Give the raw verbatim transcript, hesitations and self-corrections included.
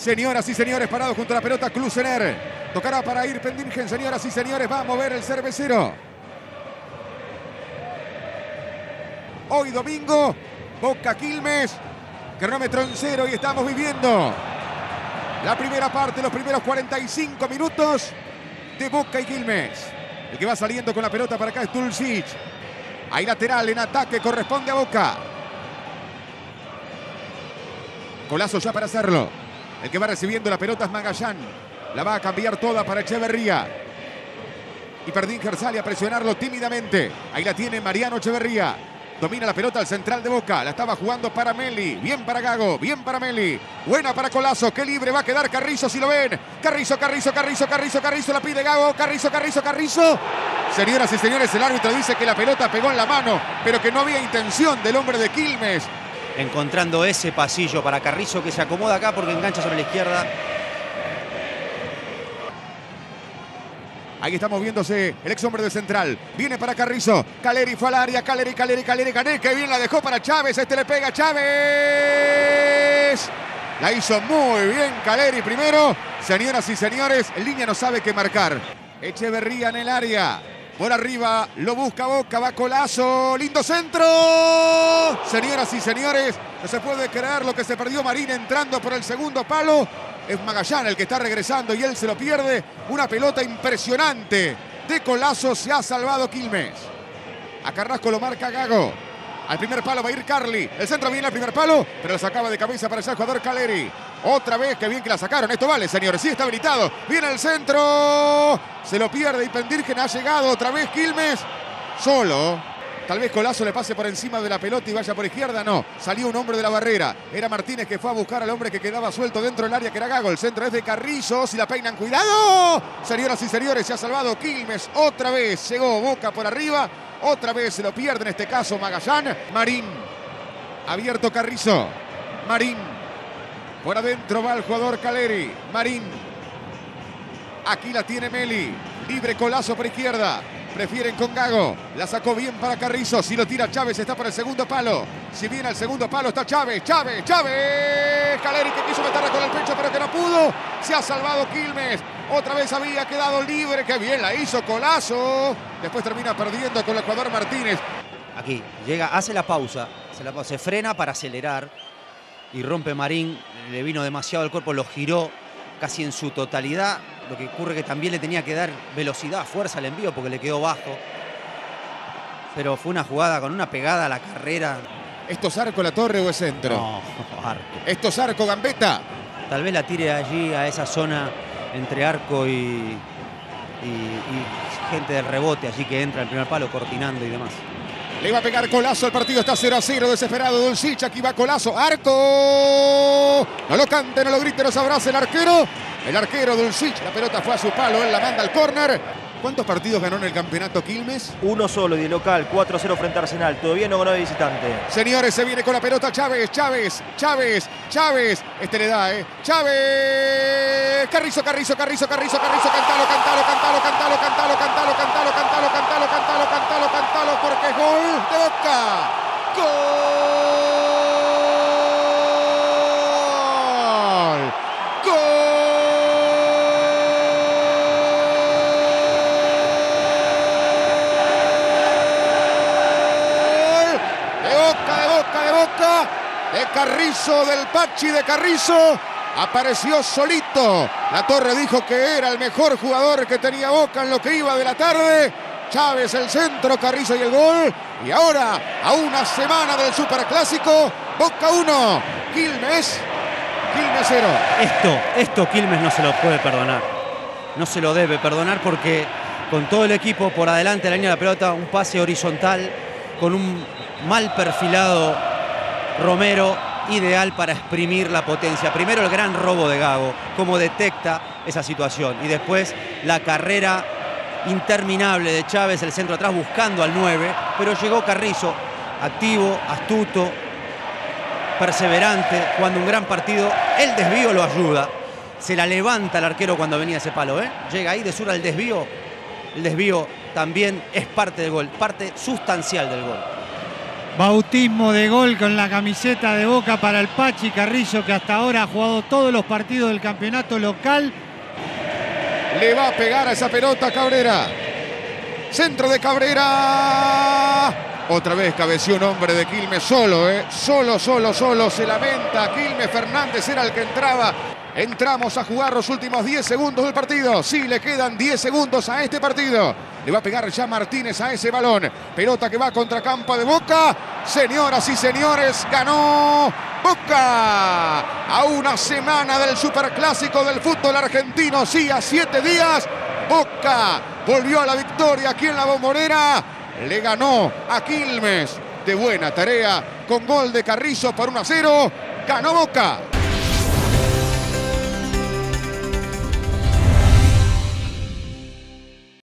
Señoras y señores, parado junto a la pelota Klusener. Tocará para ir Pendingen, señoras y señores. Va a mover el cervecero. Hoy domingo, Boca Quilmes. Cronómetro en cero y estamos viviendo la primera parte, los primeros cuarenta y cinco minutos de Boca y Quilmes. El que va saliendo con la pelota para acá es Dulcich. Hay lateral en ataque, corresponde a Boca. Golazo ya para hacerlo. El que va recibiendo la pelota es Magallán. La va a cambiar toda para Echeverría. Y Perdinger sale a presionarlo tímidamente. Ahí la tiene Mariano Echeverría. Domina la pelota al central de Boca. La estaba jugando para Meli. Bien para Gago. Bien para Meli. Buena para Colazo. Qué libre va a quedar Carrizo si lo ven. Carrizo, Carrizo, Carrizo, Carrizo, Carrizo. La pide Gago. Carrizo, Carrizo, Carrizo. Señoras y señores, el árbitro dice que la pelota pegó en la mano, pero que no había intención del hombre de Quilmes. Encontrando ese pasillo para Carrizo, que se acomoda acá porque engancha sobre la izquierda. Ahí está moviéndose el ex hombre del central. Viene para Carrizo. Caleri fue al área. Caleri, Caleri, Caleri, Caleri. Que bien la dejó para Chávez. Este le pega a Chávez. La hizo muy bien Caleri primero. Señoras y señores, en línea no sabe qué marcar. Echeverría en el área. Por arriba lo busca Boca. Va Colazo. Lindo centro. Señoras y señores, no se puede creer lo que se perdió Marín entrando por el segundo palo. Es Magallán el que está regresando y él se lo pierde. Una pelota impresionante de Colazo. Se ha salvado Quilmes. A Carrasco lo marca Gago. Al primer palo va a ir Carli. El centro viene al primer palo, pero la sacaba de cabeza para allá el jugador Caleri. Otra vez, qué bien que la sacaron. Esto vale, señores. Sí, está habilitado. Viene el centro. Se lo pierde y Pendirgen ha llegado otra vez Quilmes. Solo. Tal vez Colazo le pase por encima de la pelota y vaya por izquierda. No, salió un hombre de la barrera. Era Martínez que fue a buscar al hombre que quedaba suelto dentro del área, que era Gago. El centro es de Carrizo. Si la peinan, ¡cuidado! Señoras y señores, se ha salvado Quilmes. Otra vez llegó Boca por arriba. Otra vez se lo pierde, en este caso Magallán. Marín. Abierto Carrizo. Marín. Por adentro va el jugador Caleri. Marín. Aquí la tiene Meli. Libre Colazo por izquierda. Prefieren con Gago. La sacó bien para Carrizo. Si lo tira Chávez, está por el segundo palo. Si viene al segundo palo, está Chávez. Chávez, Chávez. Caleri que quiso meterla con el pecho, pero que no pudo. Se ha salvado Quilmes. Otra vez había quedado libre. Qué bien la hizo Colazo. Después termina perdiendo con el jugador Martínez. Aquí llega, hace la pausa. Se, la, se frena para acelerar. Y rompe Marín. Le vino demasiado el cuerpo, lo giró casi en su totalidad. Lo que ocurre que también le tenía que dar velocidad, fuerza al envío porque le quedó bajo. Pero fue una jugada con una pegada a la carrera. ¿Esto es arco la torre o es centro? No, arco. ¿Esto es arco Gambetta? Tal vez la tire allí a esa zona entre arco y, y, y gente del rebote allí que entra en el primer palo cortinando y demás. Le va a pegar Colazo, el partido está cero a cero, desesperado Dulcich, aquí va Colazo, arco. No lo cante, no lo grite, no se abrace el arquero. El arquero Dulcich, la pelota fue a su palo, él la manda al córner. ¿Cuántos partidos ganó en el campeonato Quilmes? Uno solo y de local, cuatro a cero frente a Arsenal. Todavía no ganó de visitante. Señores, se viene con la pelota Chávez, Chávez, Chávez, Chávez. Este le da, ¿eh? Chávez. Carrizo, Carrizo, Carrizo, Carrizo, Carrizo. Cantalo, cantalo, cantalo, cantalo, cantalo, cantalo, cantalo, cantalo, cantalo, cantalo, cantalo, cantalo, porque es gol de Boca. ¡Gol! ¡Gol! De Carrizo, del Pachi de Carrizo, apareció solito. La Torre dijo que era el mejor jugador que tenía Boca en lo que iba de la tarde. Chávez el centro, Carrizo y el gol. Y ahora, a una semana del Superclásico, Boca uno, Quilmes, Quilmes cero. Esto, esto Quilmes no se lo puede perdonar. No se lo debe perdonar porque con todo el equipo por adelante de la línea de la pelota, un pase horizontal con un mal perfilado Romero, ideal para exprimir la potencia. Primero el gran robo de Gago, cómo detecta esa situación. Y después la carrera interminable de Chávez, el centro atrás buscando al nueve. Pero llegó Carrizo, activo, astuto, perseverante, jugando un gran partido. El desvío lo ayuda. Se la levanta el arquero cuando venía ese palo, ¿eh? Llega ahí de sur al desvío. El desvío también es parte del gol, parte sustancial del gol. Bautismo de gol con la camiseta de Boca para el Pachi Carrillo, que hasta ahora ha jugado todos los partidos del campeonato local. Le va a pegar a esa pelota Cabrera. Centro de Cabrera. Otra vez cabeció un hombre de Quilmes solo, ¿eh? Solo, solo, solo. Se lamenta Quilmes. Fernández era el que entraba. Entramos a jugar los últimos diez segundos del partido. Sí, le quedan diez segundos a este partido. Le va a pegar ya Martínez a ese balón. Pelota que va contra campo de Boca. Señoras y señores, ganó Boca. A una semana del superclásico del fútbol argentino. Sí, a siete días. Boca volvió a la victoria aquí en la Bombonera. Le ganó a Quilmes de buena tarea con gol de Carrizo por uno a cero. Ganó Boca.